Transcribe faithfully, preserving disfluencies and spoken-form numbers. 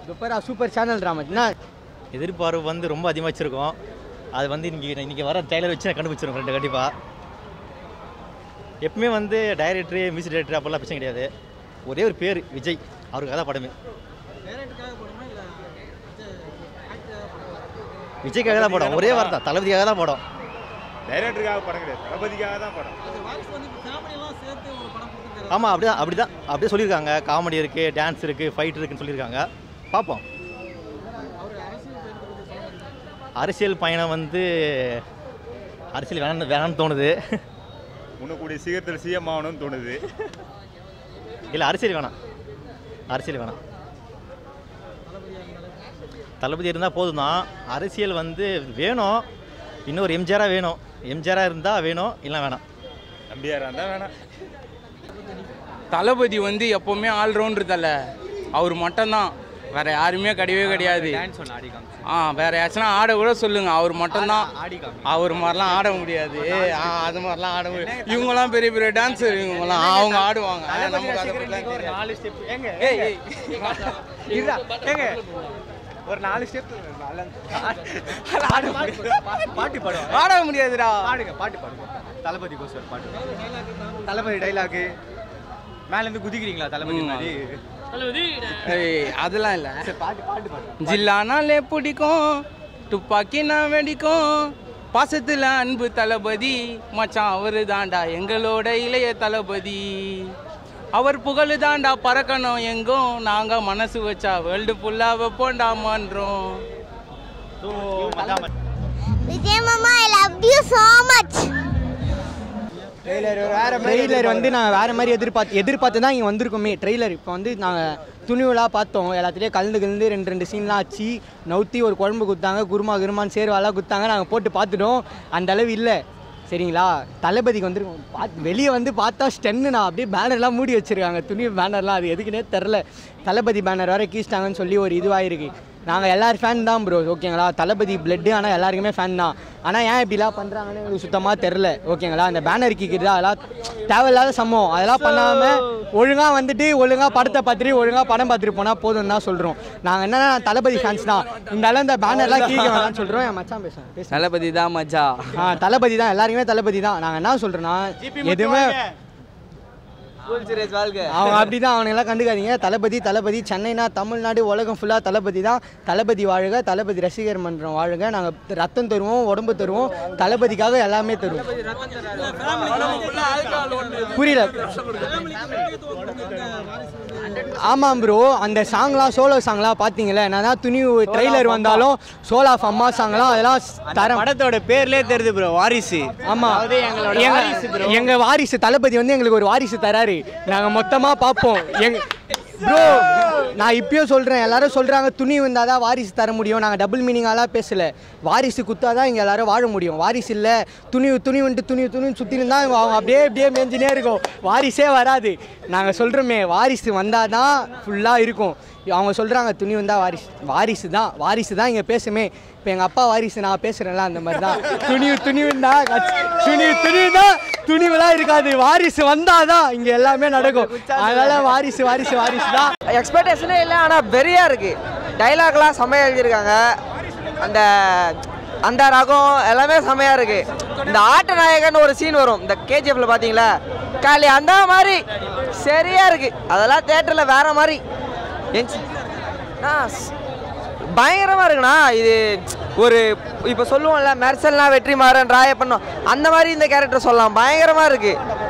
சூப்பரா super channel drama என்ன எதிர்பார்ப்பு வந்து ரொம்ப அதிகமாக வச்சுருக்கோம். அது வந்து இன்றைக்கி இன்றைக்கி வர ட்ரெய்லர் வச்சு நான் கண்டுபிடிச்சிருக்கோம் ரெண்டு கண்டிப்பாக. எப்பவுமே வந்து டைரக்டரு மியூசிக் டைரக்டர் அப்போல்லாம் பிரச்சனை கிடையாது. ஒரே ஒரு பேர் விஜய், அவருக்காக தான் படமே. விஜய்க்காக தான் படம், ஒரே வாரம் தான், தளபதிக்காக தான் படம். டைரக்டருக்காக படம் கிடையாது, தளபதிக்காக தான் படம். ஆமாம், அப்படி தான் அப்படி தான் அப்படியே சொல்லியிருக்காங்க. காமெடி இருக்குது, டான்ஸ் இருக்குது, ஃபைட் இருக்குதுன்னு சொல்லியிருக்காங்க. பார்ப்போம். அரசியல் பயணம் வந்து அரசியல் வேணாம் வேணாம்னு தோணுது. முன்னக்கூடிய சீக்கிரத்தில் சிஎம் ஆகணும்னு தோணுது. இல்லை, அரசியல் வேணாம், அரசியல் வேணாம். தளபதி இருந்தால் போதும் தான். அரசியல் வந்து வேணும், இன்னொரு எம்ஜிஆராக வேணும். எம்ஜிஆராக இருந்தால் வேணும், இல்லை வேணாம். எம்ஜிஆர் இருந்தால் வேணாம். தளபதி வந்து எப்போவுமே ஆல்ரவுண்டர் தலை, அவர் மட்டும்தான், வேறு யாருமே கிடையவே கிடையாது. ஆ வேறு யாச்சுன்னா ஆட கூட சொல்லுங்கள், அவர் மட்டும்தான். அவர் மாதிரிலாம் ஆட முடியாது. ஆ அது மாதிரிலாம் ஆட முடியாது. இவங்கெல்லாம் பெரிய பெரிய டான்ஸர், இவங்கெல்லாம் அவங்க ஆடுவாங்க. நமக்கு அதை பற்றிலாம் தெரியாது. ஒரு நாலு ஸ்டெப் பாட்டு பாடுவோம், ஆட முடியாதுடா. பாடுங்க, பாட்டு பாடுங்க. தளபதி கோசர் பாட்டு, தளபதி டைலாகு மேலேருந்து குதிக்கிறீங்களா தளபதி மாதிரி? அதெல்லாம் இல்லை. பாட்டு பாட்டு பாடு. ஜில்லானாலே பிடிக்கும், துப்பாக்கினா வெடிக்கும், பாசத்தில் அன்பு தளபதி மச்சான் அவரு தாண்டா எங்களோட இளைய தளபதி. அவர் புகழு தாண்டா பறக்கணும் எங்கும், நாங்கள் மனசு வச்சா வேர்ல்டு ஃபுல்லாக வைப்போண்டா மான்றோம். விஜய் மாமா, I love you so much. Trailer வேறு ட்ரெய்லர் வந்து நாங்கள் வேறு மாதிரி எதிர்பார்த்து எதிர்பார்த்து தான் இங்கே வந்திருக்கோமே. ட்ரெய்லர் இப்போ வந்து நாங்கள் துணிவுலாம் பார்த்தோம், எல்லாத்துலேயும் கலந்து கலந்து ரெண்டு ரெண்டு சீன்லாம் ஆச்சு. நவுத்தி ஒரு குழம்பு கொடுத்தாங்க, குருமா குருமான்னு சேர்வாலாம் கொடுத்தாங்க. நாங்கள் போட்டு பார்த்துட்டோம், அந்த அளவு இல்லை சரிங்களா. தளபதிக்கு வந்துருக்கோம், பார்த்து வெளியே வந்து பார்த்தா ஸ்டென்னு நான் அப்படியே பேனர்லாம் மூடி வச்சுருக்காங்க, துணி பேனர்லாம். அது எதுக்குன்னே தெரில. தளபதி பேனர் வேறு கீழ்ச்சிட்டாங்கன்னு சொல்லி ஒரு இதுவாக இருக்குது. நாங்கள் எல்லோரும் ஃபேன் தான் ப்ரோ, ஓகேங்களா. தளபதி பிளட்டு, ஆனால் எல்லாருக்குமே ஃபேன் தான். ஆனால் ஏன் இப்படிலாம் பண்ணுறாங்கன்னு எனக்கு சுத்தமாக தெரில, ஓகேங்களா. அந்த பேனர் கீக்கிறது அதெல்லாம் தேவையில்லாத சம்பவம். அதெல்லாம் பண்ணாமல் ஒழுங்காக வந்துட்டு ஒழுங்காக படத்தை பார்த்துட்டு ஒழுங்காக படம் பார்த்துட்டு போனால் போதும் தான் சொல்கிறோம். நாங்கள் என்னென்னா தளபதி ஃபேன்ஸ் தான், இந்த அளவு இந்த பேனர்லாம் கீக்க வேணாம்னு சொல்கிறோம். என் மச்சான் பேசுகிறேன் பேச தளபதி தான் மச்சா. ஆ தளபதி தான், எல்லாருக்குமே தளபதி தான். நாங்கள் என்ன சொல்கிறோன்னா எதுவுமே அவங்க அப்படி தான், அவனுங்கெல்லாம் கண்டுக்காதீங்க. தளபதி தளபதி சென்னைனா தமிழ்நாடு உலகம் ஃபுல்லாக தளபதி தான். தளபதி வாழுக, தளபதி ரசிகர் மன்றம் வாழுக. நாங்கள் ரத்தம் தருவோம், உடம்பு தருவோம், தளபதிக்காக எல்லாமே தருவோம். புரியல. ஆமாம் ப்ரோ, அந்த சாங்லாம் சோலோ சாங்லாம் பார்த்தீங்களா? என்னன்னா துணி ட்ரெய்லர் வந்தாலும் சோலா ஆஃப் அம்மா சாங்லாம் அதெல்லாம் தர படத்தோட பேர்லேயே தெரியுது ப்ரோ, வாரிசு. ஆமாம், எங்கள் வாரிசு தளபதி வந்து எங்களுக்கு ஒரு வாரிசு தராரு. நாங்கள் மொத்தமாக பார்ப்போம். எங் ப்ரோ நான் இப்பயும் சொல்கிறேன், எல்லாரும் சொல்கிறாங்க துணி வந்தால் தான் வாரிசு தர முடியும். நாங்கள் டபுள் மீனிங்காலாம் பேசலை. வாரிசு குத்தா தான் இங்கே எல்லோரும் வாழ முடியும். வாரிசு இல்லை, துணி துணி வந்துட்டு துணி துணி சுற்றின்னு தான் அவங்க அப்படியே அப்படியே மேஞ்சினே இருக்கும். வாரிசே வராது. நாங்கள் சொல்கிறோமே வாரிசு வந்தால் தான் ஃபுல்லாக இருக்கும். அவங்க சொல்கிறாங்க துணி வந்தால் வாரிசு, வாரிசு தான் வாரிசு தான் இங்கே பேசுமே. இப்போ எங்கள் அப்பா வாரிசு நான் பேசுகிறேன்ல, அந்த மாதிரி தான். துணி துணிவுண்டா துணி துணிவுனா துணிவுலாம் இருக்காது, வாரிசு வந்தால் தான் இங்கே எல்லாமே நடக்கும். அதனால் வாரிசு வாரிசு வாரிசு தான். எக்ஸ்பெக்டேஷனே இல்லை, ஆனால் வெறியாக இருக்குது. டைலாக்லாம் செம்மையாக எழுதியிருக்காங்க. அந்த அந்த ரகம் எல்லாமே செம்மையாக இருக்குது. இந்த ஆட்ட நாயகன் ஒரு சீன் வரும் இந்த கேஜிஎஃப்ல பார்த்தீங்களா, காலி அந்த மாதிரி சரியாக இருக்குது. அதெல்லாம் தேட்டரில் வேறு மாதிரி பயங்கரமாக இருக்குண்ணா. இது ஒரு இப்போ சொல்லுவோம்ல மெர்சல்னா வெற்றி மாறன் ராய பண்ணோம், அந்த மாதிரி இந்த கேரக்டர் சொல்லலாம். பயங்கரமாக இருக்குது.